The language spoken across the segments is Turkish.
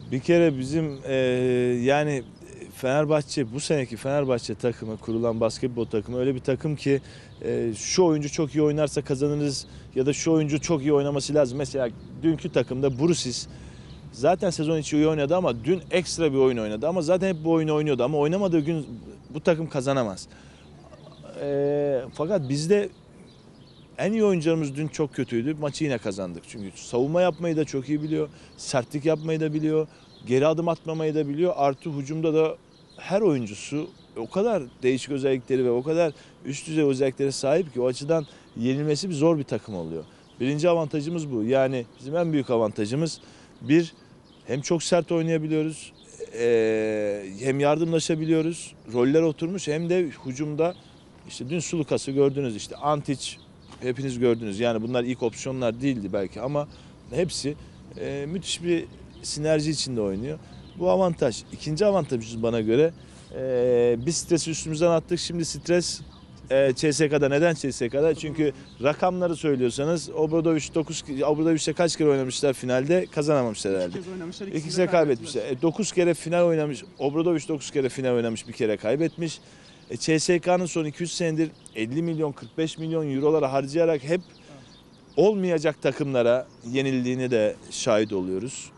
Bir kere bizim yani Fenerbahçe, bu seneki Fenerbahçe takımı, kurulan basketbol takımı öyle bir takım ki şu oyuncu çok iyi oynarsa kazanırız ya da şu oyuncu çok iyi oynaması lazım. Mesela dünkü takımda Brusis zaten sezon içi iyi oynadı ama dün ekstra bir oyun oynadı ama zaten hep bu oyunu oynuyordu ama oynamadığı gün bu takım kazanamaz. Fakat bizde en iyi oyuncularımız dün çok kötüydü. Maçı yine kazandık. Çünkü savunma yapmayı da çok iyi biliyor. Sertlik yapmayı da biliyor. Geri adım atmamayı da biliyor. Artı hücumda da her oyuncusu o kadar değişik özellikleri ve o kadar üst düzey özelliklere sahip ki o açıdan yenilmesi zor bir takım oluyor. Birinci avantajımız bu. Yani bizim en büyük avantajımız bir, hem çok sert oynayabiliyoruz, hem yardımlaşabiliyoruz. Roller oturmuş hem de hücumda işte dün Sulukas'ı gördünüz, işte Antić hepiniz gördünüz. Yani bunlar ilk opsiyonlar değildi belki ama hepsi müthiş bir sinerji içinde oynuyor. Bu avantaj. İkinci avantajımız bana göre biz stresi üstümüzden attık. Şimdi stres CSK'da. Neden CSK'da? Çünkü rakamları söylüyorsanız Obradoviç'le kaç kere oynamışlar finalde? Kazanamamışlar herhalde. İkisi de kaybetmişler. 9 kere final oynamış. Obradović 9 kere final oynamış, bir kere kaybetmiş. CSK'nın son 200 senedir 50 milyon 45 milyon eurolara harcayarak hep olmayacak takımlara yenildiğini de şahit oluyoruz.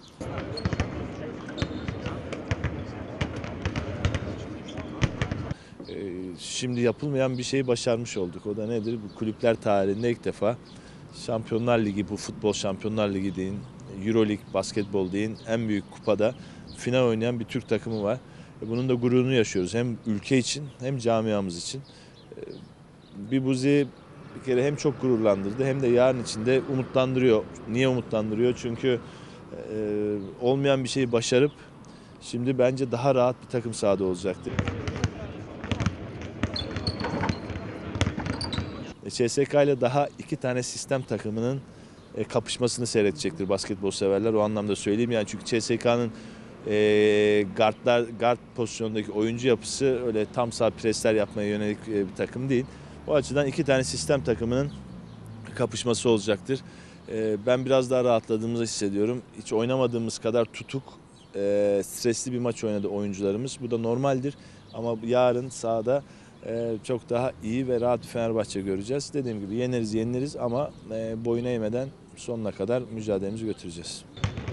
Şimdi yapılmayan bir şeyi başarmış olduk. O da nedir? Bu kulüpler tarihinde ilk defa Şampiyonlar Ligi, bu futbol Şampiyonlar Ligi deyin, Euroleague basketbol deyin, en büyük kupada final oynayan bir Türk takımı var. Bunun da gururunu yaşıyoruz. Hem ülke için hem camiamız için. Bir bizi bir kere hem çok gururlandırdı hem de yarın için de umutlandırıyor. Niye umutlandırıyor? Çünkü olmayan bir şeyi başarıp şimdi bence daha rahat bir takım sahada olacaktır. CSK ile daha iki tane sistem takımının kapışmasını seyredecektir basketbol severler. O anlamda söyleyeyim yani, çünkü CSK'nın guard pozisyonundaki oyuncu yapısı öyle tam sağ presler yapmaya yönelik bir takım değil. O açıdan iki tane sistem takımının kapışması olacaktır. Ben biraz daha rahatladığımızı hissediyorum. Hiç oynamadığımız kadar tutuk, stresli bir maç oynadı oyuncularımız. Bu da normaldir ama yarın sahada çok daha iyi ve rahat bir Fenerbahçe göreceğiz. Dediğim gibi yeneriz ama boyun eğmeden sonuna kadar mücadelemizi götüreceğiz.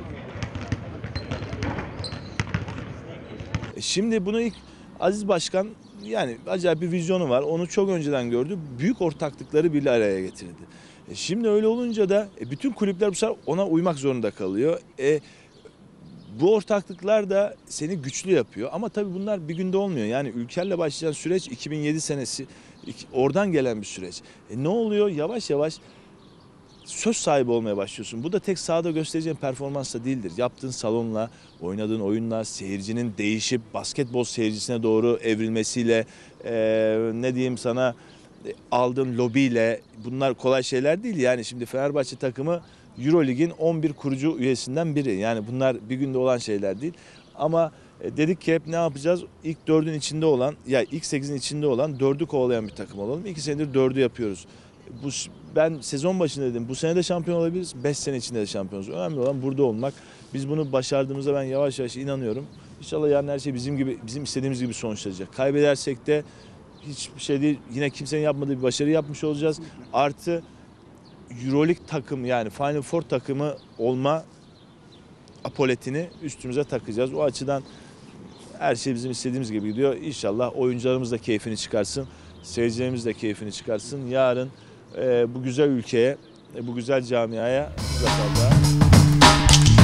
Şimdi bunu ilk Aziz Başkan, yani acayip bir vizyonu var. Onu çok önceden gördü. Büyük ortaklıkları bir araya getirdi. Şimdi öyle olunca da bütün kulüpler bu sefer ona uymak zorunda kalıyor. Bu ortaklıklar da seni güçlü yapıyor. Ama tabii bunlar bir günde olmuyor. Yani Ülker'le başlayan süreç 2007 senesi, oradan gelen bir süreç. Ne oluyor? Yavaş yavaş söz sahibi olmaya başlıyorsun. Bu da tek sahada göstereceğin performansla değildir. Yaptığın salonla, oynadığın oyunla, seyircinin değişip basketbol seyircisine doğru evrilmesiyle, ne diyeyim sana, aldığın lobiyle, bunlar kolay şeyler değil. Yani şimdi Fenerbahçe takımı Euroleague'in 11 kurucu üyesinden biri. Yani bunlar bir günde olan şeyler değil. Ama dedik ki hep ne yapacağız? İlk 4'ün içinde olan, ya ilk 8'in içinde olan 4'ü kovalayan bir takım olalım. 2 senedir 4'ü yapıyoruz. Ben sezon başında dedim, bu sene de şampiyon olabiliriz, 5 sene içinde de şampiyonuz. Önemli olan burada olmak. Biz bunu başardığımıza ben yavaş yavaş inanıyorum. İnşallah yarın her şey bizim istediğimiz gibi sonuçlanacak. Kaybedersek de hiçbir şey değil. Yine kimsenin yapmadığı bir başarı yapmış olacağız. Artı Euroleague takım, yani Final Four takımı olma apoletini üstümüze takacağız. O açıdan her şey bizim istediğimiz gibi gidiyor. İnşallah oyuncularımız da keyfini çıkarsın. Seyircilerimiz de keyfini çıkarsın. Yarın bu güzel ülkeye, bu güzel camiaya zaferler.